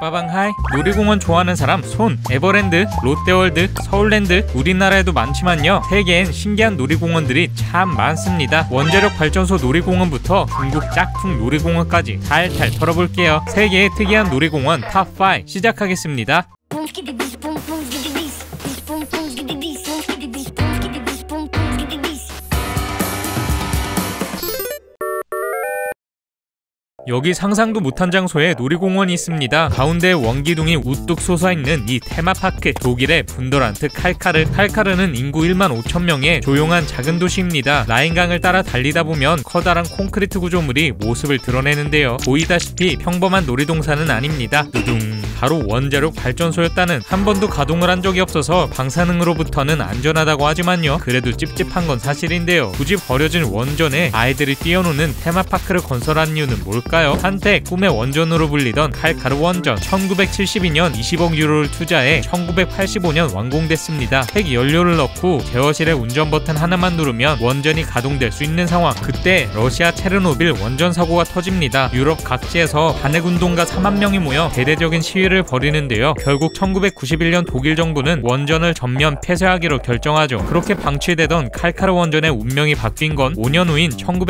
빠방 하이. 놀이공원 좋아하는 사람 손. 에버랜드, 롯데월드, 서울랜드, 우리나라에도 많지만요, 세계엔 신기한 놀이공원들이 참 많습니다. 원자력 발전소 놀이공원부터 중국 짝퉁 놀이공원까지 탈탈 털어볼게요. 세계의 특이한 놀이공원 탑5 시작하겠습니다. 여기 상상도 못한 장소에 놀이공원이 있습니다. 가운데 원기둥이 우뚝 솟아있는 이 테마파크, 독일의 분더란트 칼카르. 칼카르는 인구 1만 5천 명의 조용한 작은 도시입니다. 라인강을 따라 달리다 보면 커다란 콘크리트 구조물이 모습을 드러내는데요, 보이다시피 평범한 놀이동산은 아닙니다. 두둥, 바로 원자력 발전소였다는. 한 번도 가동을 한 적이 없어서 방사능으로부터는 안전하다고 하지만요, 그래도 찝찝한 건 사실인데요. 굳이 버려진 원전에 아이들이 뛰어노는 테마파크를 건설한 이유는 뭘까요? 한때 꿈의 원전으로 불리던 칼카르 원전, 1972년 20억 유로를 투자해 1985년 완공됐습니다. 핵 연료를 넣고 제어실에 운전 버튼 하나만 누르면 원전이 가동될 수 있는 상황. 그때 러시아 체르노빌 원전 사고가 터집니다. 유럽 각지에서 반핵운동가 4만 명이 모여 대대적인 시위를 벌이는데요, 결국 1991년 독일 정부는 원전을 전면 폐쇄하기로 결정하죠. 그렇게 방치되던 칼카르 원전의 운명이 바뀐 건 5년 후인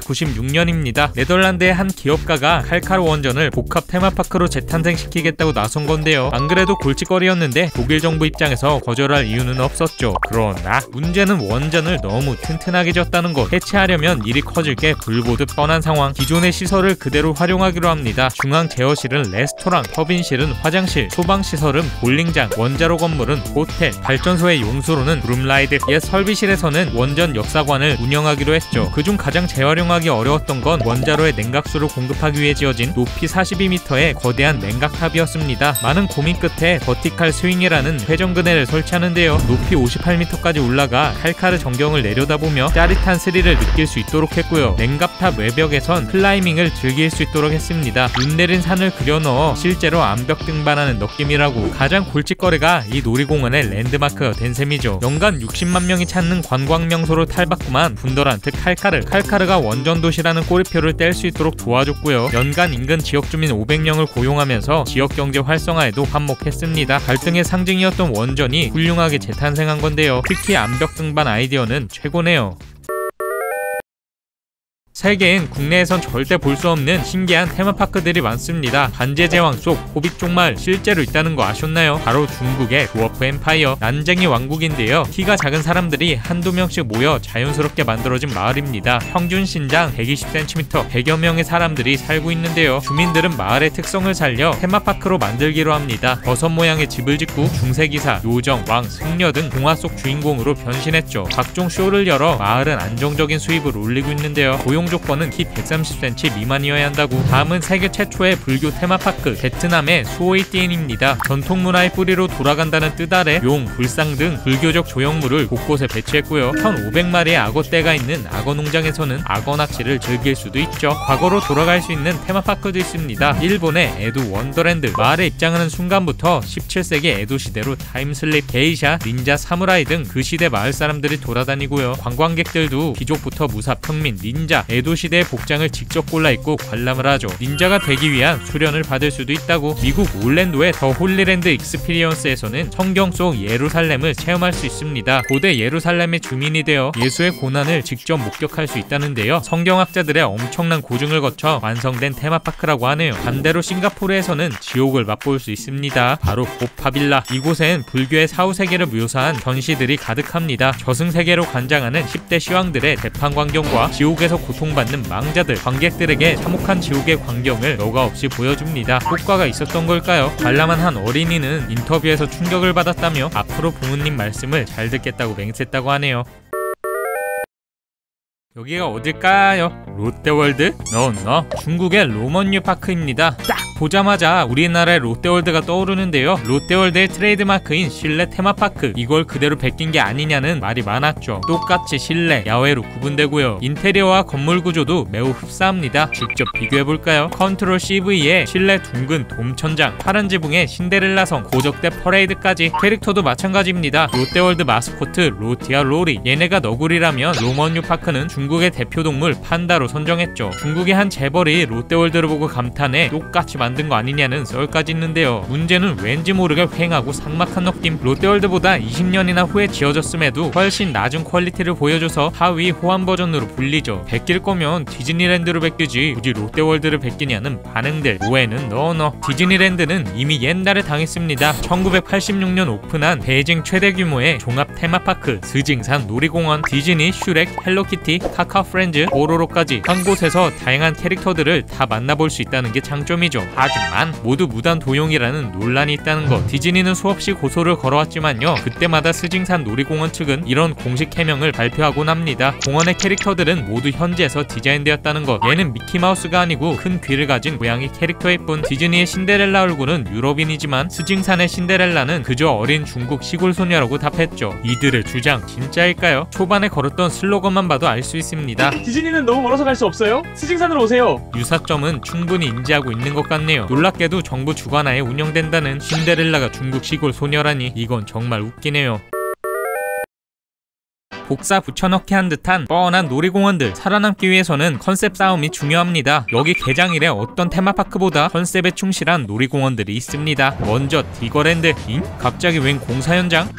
1996년입니다. 네덜란드의 한 기업가가 칼카르 원전을 복합 테마파크로 재탄생시키겠다고 나선 건데요, 안 그래도 골칫거리였는데 독일 정부 입장에서 거절할 이유는 없었죠. 그러나 문제는 원전을 너무 튼튼하게 졌다는 것. 해체하려면 일이 커질 게 불보듯 뻔한 상황. 기존의 시설을 그대로 활용하기로 합니다. 중앙 제어실은 레스토랑, 터빈실은 화장실, 소방시설은 볼링장, 원자로 건물은 호텔, 발전소의 용수로는 룸라이드. 옛 설비실에서는 원전 역사관을 운영하기로 했죠. 그중 가장 재활용하기 어려웠던 건 원자로의 냉각수를 공급하기 위해 지어진 높이 42m의 거대한 냉각탑이었습니다. 많은 고민 끝에 버티칼 스윙이라는 회전그네를 설치하는데요, 높이 58m까지 올라가 칼카르 전경을 내려다보며 짜릿한 스릴을 느낄 수 있도록 했고요. 냉각탑 외벽에선 클라이밍을 즐길 수 있도록 했습니다. 눈 내린 산을 그려넣어 실제로 암벽 등반하는 느낌이라고. 가장 골칫거리가 이 놀이공원의 랜드마크가 된 셈이죠. 연간 60만 명이 찾는 관광명소로 탈바꿈한 분더란트 칼카르. 칼카르가 원전도시라는 꼬리표를 뗄 수 있도록 도와줬고요, 연간 인근 지역주민 500명을 고용하면서 지역경제 활성화에도 한몫했습니다. 갈등의 상징이었던 원전이 훌륭하게 재탄생한 건데요, 특히 암벽 등반 아이디어는 최고네요. 세계엔 국내에선 절대 볼 수 없는 신기한 테마파크들이 많습니다. 반지의제왕 속 호빗 종말 실제로 있다는 거 아셨나요? 바로 중국의 드워프 엠파이어, 난쟁이 왕국인데요, 키가 작은 사람들이 한두 명씩 모여 자연스럽게 만들어진 마을입니다. 평균 신장 120cm, 100여 명의 사람들이 살고 있는데요, 주민들은 마을의 특성을 살려 테마파크로 만들기로 합니다. 버섯 모양의 집을 짓고 중세기사, 요정, 왕, 승려 등 동화 속 주인공으로 변신했죠. 각종 쇼를 열어 마을은 안정적인 수입을 올리고 있는데요, 고용 조건은 키 130cm 미만이어야 한다고. 다음은 세계 최초의 불교 테마파크, 베트남의 수오이티엔입니다. 전통문화의 뿌리로 돌아간다는 뜻 아래 용, 불상 등 불교적 조형물을 곳곳에 배치했고요, 1500마리의 악어떼가 있는 악어농장에서는 악어 낚시를 즐길 수도 있죠. 과거로 돌아갈 수 있는 테마파크도 있습니다. 일본의 에도 원더랜드. 마을에 입장하는 순간부터 17세기 에도 시대로 타임슬립. 게이샤, 닌자, 사무라이 등 그 시대 마을 사람들이 돌아다니고요, 관광객들도 귀족부터 무사, 평민, 닌자, 에도 시대의 복장을 직접 골라 입고 관람을 하죠. 닌자가 되기 위한 수련을 받을 수도 있다고. 미국 올랜도의 더 홀리랜드 익스피리언스에서는 성경 속 예루살렘을 체험할 수 있습니다. 고대 예루살렘의 주민이 되어 예수의 고난을 직접 목격할 수 있다는데요, 성경학자들의 엄청난 고증을 거쳐 완성된 테마파크라고 하네요. 반대로 싱가포르에서는 지옥을 맛볼 수 있습니다. 바로 보파빌라. 이곳엔 불교의 사후세계를 묘사한 전시들이 가득합니다. 저승세계로 관장하는 10대 시왕들의 재판 광경과 지옥에서 고통받는 망자들, 관객들에게 참혹한 지옥의 광경을 너가 없이 보여줍니다. 효과가 있었던 걸까요? 관람한 한 어린이는 인터뷰에서 충격을 받았다며 앞으로 부모님 말씀을 잘 듣겠다고 맹세했다고 하네요. 여기가 어딜까요? 롯데월드? No. 중국의 로먼유 파크입니다. 딱 보자마자 우리나라의 롯데월드가 떠오르는데요, 롯데월드의 트레이드마크인 실내 테마파크, 이걸 그대로 베낀 게 아니냐는 말이 많았죠. 똑같이 실내, 야외로 구분되고요, 인테리어와 건물 구조도 매우 흡사합니다. 직접 비교해볼까요? 컨트롤 CV에 실내 둥근 돔천장, 파란 지붕의 신데렐라성, 고적대 퍼레이드까지. 캐릭터도 마찬가지입니다. 롯데월드 마스코트 로티와 로리. 얘네가 너구리라면 로먼유 파크는 중국 중국의 대표 동물 판다로 선정했죠. 중국의 한 재벌이 롯데월드를 보고 감탄해 똑같이 만든 거 아니냐는 썰까지 있는데요. 문제는 왠지 모르게 휑하고 삭막한 느낌. 롯데월드보다 20년이나 후에 지어졌음에도 훨씬 낮은 퀄리티를 보여줘서 하위 호환 버전으로 불리죠. 베낄 거면 디즈니랜드로 베끼지 굳이 롯데월드를 베끼냐는 반응들. 오해는 너너. 디즈니랜드는 이미 옛날에 당했습니다. 1986년 오픈한 베이징 최대 규모의 종합 테마파크 스징산 놀이공원. 디즈니, 슈렉, 헬로키티, 카카오 프렌즈, 오로로까지 한 곳에서 다양한 캐릭터들을 다 만나볼 수 있다는 게 장점이죠. 하지만 모두 무단 도용이라는 논란이 있다는 것. 디즈니는 수없이 고소를 걸어왔지만요, 그때마다 스징산 놀이공원 측은 이런 공식 해명을 발표하곤 합니다. 공원의 캐릭터들은 모두 현지에서 디자인되었다는 것. 얘는 미키마우스가 아니고 큰 귀를 가진 고양이 캐릭터일 뿐. 디즈니의 신데렐라 얼굴은 유럽인이지만 스징산의 신데렐라는 그저 어린 중국 시골 소녀라고 답했죠. 이들의 주장 진짜일까요? 초반에 걸었던 슬로건만 봐도 알 수 있습니다. 디즈니는 너무 멀어서 갈 수 없어요? 스징산으로 오세요. 유사점은 충분히 인지하고 있는 것 같네요. 놀랍게도 정부 주관하에 운영된다는 신데렐라가 중국 시골 소녀라니 이건 정말 웃기네요. 복사 붙여넣기 한 듯한 뻔한 놀이공원들. 살아남기 위해서는 컨셉 싸움이 중요합니다. 여기 개장일에 어떤 테마파크보다 컨셉에 충실한 놀이공원들이 있습니다. 먼저 디거랜드. 잉? 갑자기 웬 공사 현장?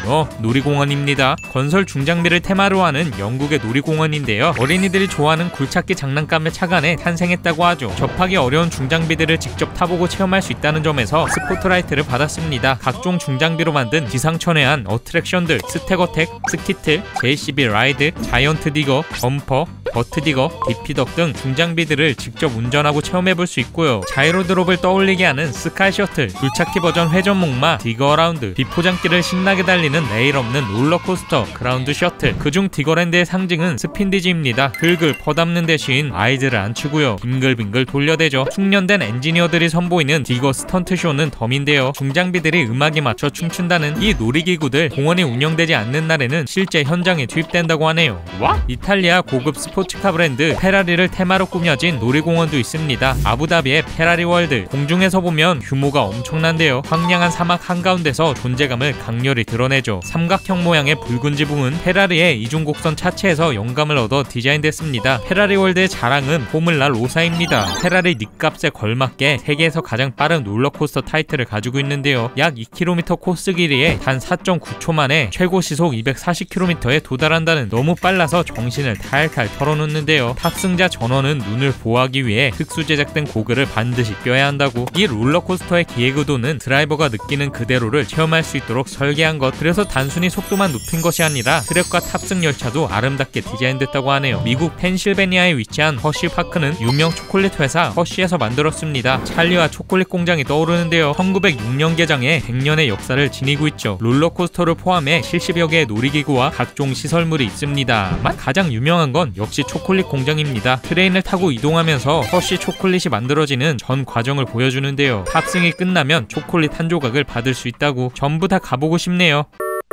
놀이공원입니다. 건설 중장비를 테마로 하는 영국의 놀이공원인데요, 어린이들이 좋아하는 굴착기 장난감의 착안에 탄생했다고 하죠. 접하기 어려운 중장비들을 직접 타보고 체험할 수 있다는 점에서 스포트라이트를 받았습니다. 각종 중장비로 만든 기상천외한 어트랙션들, 스테거텍, 스키틀, JCB 라이드, 자이언트 디거, 범퍼, 버트 디거, 디피덕 등 중장비들을 직접 운전하고 체험해볼 수 있고요. 자이로 드롭을 떠올리게 하는 스카이 셔틀, 굴착기 버전 회전 목마, 디거 어라운드, 비포장길을 신나게 달리는 레일 없는 롤러코스터, 그라운드 셔틀. 그중 디거랜드의 상징은 스핀디지입니다. 흙을 퍼담는 대신 아이들을 안치고요, 빙글빙글 돌려대죠. 숙련된 엔지니어들이 선보이는 디거 스턴트쇼는 덤인데요, 중장비들이 음악에 맞춰 춤춘다는 이 놀이기구들 공원이 운영되지 않는 날에는 실제 현장에 투입된다고 하네요. 와? 이탈리아 고급 스포츠카 브랜드 페라리를 테마로 꾸며진 놀이공원도 있습니다. 아부다비의 페라리 월드. 공중에서 보면 규모가 엄청난데요, 황량한 사막 한가운데서 존재감을 강렬히 드러내죠. 삼각형 모양의 붉은 지붕은 페라리의 이중곡선 차체에서 영감을 얻어 디자인됐습니다. 페라리 월드의 자랑은 포뮬라 로사입니다. 페라리 닉값에 걸맞게 세계에서 가장 빠른 롤러코스터 타이틀을 가지고 있는데요, 약 2km 코스 길이에 단 4.9초 만에 최고 시속 240km에 도달한다는. 너무 빨라서 정신을 탈탈 털어놓는데요. 탑승자 전원은 눈을 보호하기 위해 특수 제작된 고글을 반드시 껴야 한다고. 이 롤러코스터의 기획 의도는 드라이버가 느끼는 그대로를 체험할 수 있도록 설계한 것. 그래서 단순히 속도만 높인 것이 아니라 트랙과 탑승 열차도 아름답게 디자인됐다고 하네요. 미국 펜실베니아에 위치한 허쉬파크는 유명 초콜릿 회사 허쉬에서 만들었습니다. 찰리와 초콜릿 공장이 떠오르는데요, 1906년 개장에 100년의 역사를 지니고 있죠. 롤러코스터를 포함해 70여 개의 놀이기구와 각종 시설물이 있습니다만 가장 유명한 건 역시 초콜릿 공장입니다. 트레인을 타고 이동하면서 허쉬 초콜릿이 만들어지는 전 과정을 보여주는데요, 탑승이 끝나면 초콜릿 한 조각을 받을 수 있다고. 전부 다 가보고 싶네요.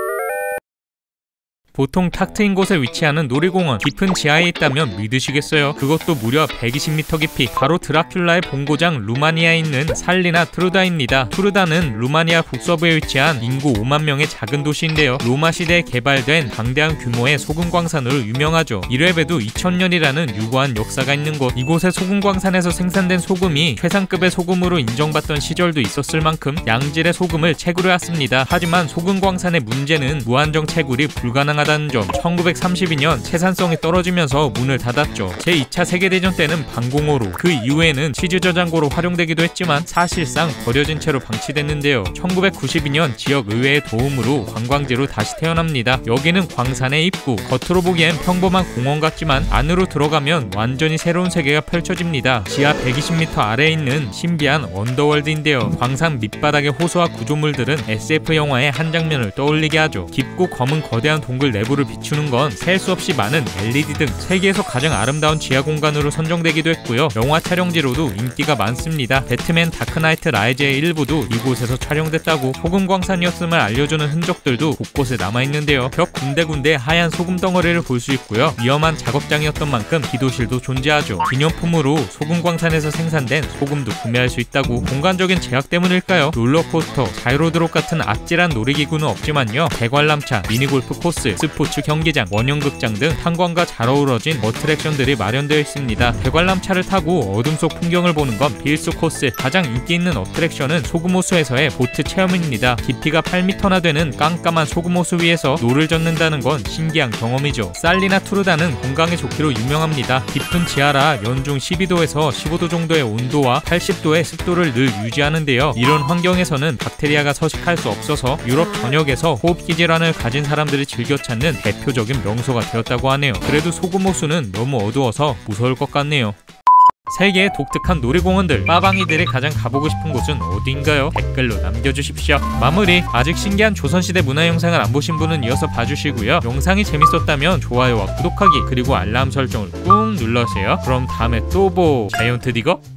보통 탁 트인 곳에 위치하는 놀이공원, 깊은 지하에 있다면 믿으시겠어요? 그것도 무려 120m 깊이. 바로 드라큘라의 본고장 루마니아에 있는 살리나 트루다입니다. 트루다는 루마니아 북서부에 위치한 인구 5만 명의 작은 도시인데요, 로마 시대에 개발된 방대한 규모의 소금 광산으로 유명하죠. 이래봬도 2000년이라는 유구한 역사가 있는 곳. 이곳의 소금 광산에서 생산된 소금이 최상급의 소금으로 인정받던 시절도 있었을 만큼 양질의 소금을 채굴해왔습니다. 하지만 소금 광산의 문제는 무한정 채굴이 불가능하다는 점. 1932년 채산성이 떨어지면서 문을 닫았죠. 제2차 세계대전 때는 방공호로, 그 이후에는 치즈 저장고로 활용되기도 했지만 사실상 버려진 채로 방치됐는데요, 1992년 지역의회의 도움으로 관광지로 다시 태어납니다. 여기는 광산의 입구. 겉으로 보기엔 평범한 공원 같지만 안으로 들어가면 완전히 새로운 세계가 펼쳐집니다. 지하 120m 아래에 있는 신비한 언더월드인데요, 광산 밑바닥의 호수와 구조물들은 SF 영화의 한 장면을 떠올리게 하죠. 깊고 검은 거대한 동굴 내부를 비추는 건 셀 수 없이 많은 LED 등 세계에서 가장 아름다운 지하 공간으로 선정되기도 했고요, 영화 촬영지로도 인기가 많습니다. 배트맨 다크나이트 라이즈의 일부도 이곳에서 촬영됐다고. 소금 광산이었음을 알려주는 흔적들도 곳곳에 남아있는데요, 벽 군데군데 하얀 소금 덩어리를 볼 수 있고요, 위험한 작업장이었던 만큼 기도실도 존재하죠. 기념품으로 소금 광산에서 생산된 소금도 구매할 수 있다고. 공간적인 제약 때문일까요? 롤러코스터, 자이로드롭 같은 아찔한 놀이기구는 없지만요, 대관람차, 미니골프 코스, e스포츠 경기장, 원형극장 등 탄광과 잘 어우러진 어트랙션들이 마련되어 있습니다. 대관람차를 타고 어둠 속 풍경을 보는 건 필수 코스. 가장 인기 있는 어트랙션은 소금호수에서의 보트 체험입니다. 깊이가 8m나 되는 깜깜한 소금호수 위에서 노를 젓는다는 건 신기한 경험이죠. 살리나 투르다는 건강에 좋기로 유명합니다. 깊은 지하라 연중 12도에서 15도 정도의 온도와 80도의 습도를 늘 유지하는데요. 이런 환경에서는 박테리아가 서식할 수 없어서 유럽 전역에서 호흡기 질환을 가진 사람들이 즐겨 찾는 대표적인 명소가 되었다고 하네요. 그래도 소금호수는 너무 어두워서 무서울 것 같네요. 세계의 독특한 놀이공원들, 빠방이들이 가장 가보고 싶은 곳은 어디인가요? 댓글로 남겨주십시오. 마무리, 아직 신기한 조선시대 문화 영상을 안 보신 분은 이어서 봐주시고요. 영상이 재밌었다면 좋아요와 구독하기 그리고 알람 설정을 꾹 눌러주세요. 그럼 다음에 또 자이언트 디거